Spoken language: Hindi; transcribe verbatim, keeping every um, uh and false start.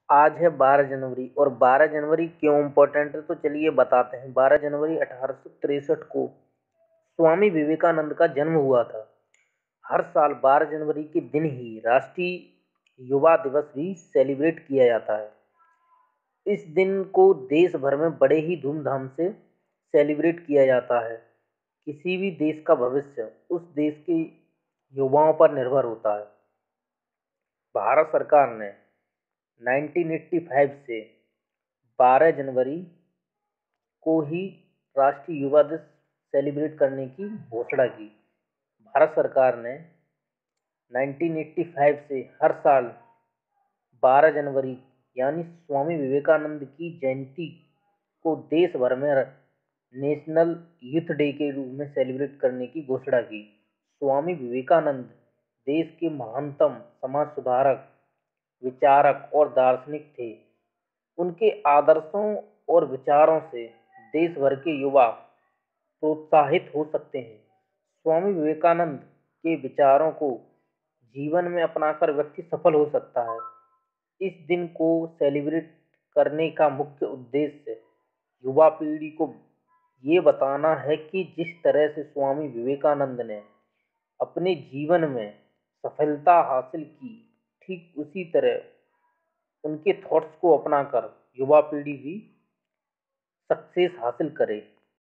आज है बारह जनवरी और बारह जनवरी क्यों इम्पोर्टेंट है तो चलिए बताते हैं। बारह जनवरी अठारह सौ तिरसठ को स्वामी विवेकानंद का जन्म हुआ था। हर साल बारह जनवरी के दिन ही राष्ट्रीय युवा दिवस भी सेलिब्रेट किया जाता है। इस दिन को देश भर में बड़े ही धूमधाम से सेलिब्रेट किया जाता है। किसी भी देश का भविष्य उस देश के युवाओं पर निर्भर होता है। भारत सरकार ने नाइनटीन एटी फाइव से बारह जनवरी को ही राष्ट्रीय युवा दिवस सेलिब्रेट करने की घोषणा की। भारत सरकार ने नाइनटीन एटी फाइव से हर साल बारह जनवरी यानी स्वामी विवेकानंद की जयंती को देश भर में नेशनल यूथ डे के रूप में सेलिब्रेट करने की घोषणा की। स्वामी विवेकानंद देश के महानतम समाज सुधारक, विचारक और दार्शनिक थे। उनके आदर्शों और विचारों से देश भर के युवा प्रोत्साहित हो सकते हैं। स्वामी विवेकानंद के विचारों को जीवन में अपनाकर व्यक्ति सफल हो सकता है। इस दिन को सेलिब्रेट करने का मुख्य उद्देश्य युवा पीढ़ी को ये बताना है कि जिस तरह से स्वामी विवेकानंद ने अपने जीवन में सफलता हासिल की, ठीक उसी तरह उनके थॉट्स को अपनाकर युवा पीढ़ी भी सक्सेस हासिल करे।